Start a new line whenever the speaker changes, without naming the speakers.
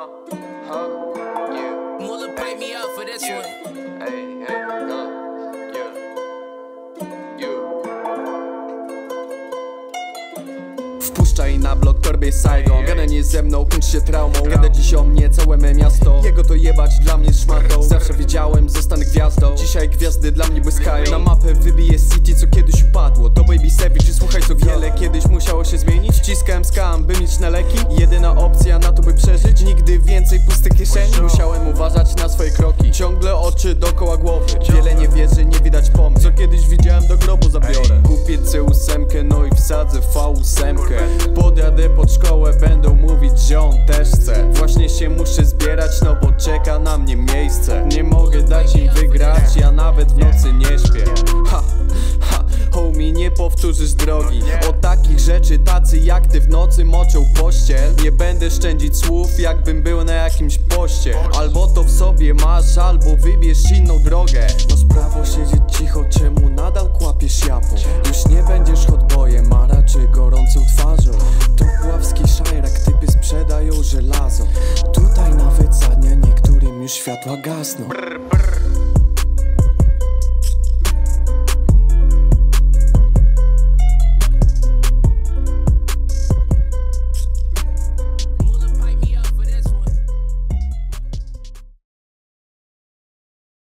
Muller paid me up for this one.
Wpuszczaj na blok torby Saigon. Gadanie ze mną kończy się traumą. Gada dziś o mnie całe me miasto. Jego to jebać dla mnie szmatą. Zawsze wiedziałem, zostanę gwiazdą. Dzisiaj gwiazdy dla mnie błyskają. Na mapę wybije city, co kiedyś upadło. To Baby Savage i słuchaj, co wiele kiedyś musiało się zmienić. Wciskałem skam, by mieć na leki. Jedyna opcja na to, by przeżyć. Nigdy więcej pustych kieszeni. Musiałem uważać na swoje kroki. Ciągle oczy dookoła głowy. Wiele nie wierzy, nie widać pomysł. Co kiedyś widziałem, do grobu zabiorę. Kupię C8, no i wsadzę V8. Podjadę pod szkołę, będą mówić, że on też chce. Właśnie się muszę zbierać, no bo czeka na mnie miejsce. Nie mogę dać im wygrać, ja nawet w nocy nie śpię. Homie, nie powtórzysz drogi. O takich rzeczy tacy jak ty w nocy moczą pościel. Nie będę szczędzić słów, jakbym był na jakimś poście. Albo to w sobie masz, albo wybierz inną drogę. Masz prawo siedzieć cicho, czemu nadal kłapiesz japą? Już nie będziesz hotboyem, a raczej gorącą twarzą. To puławski szajrak, typy sprzedają żelazo. Tutaj nawet za dnia niektórym już światła gasną.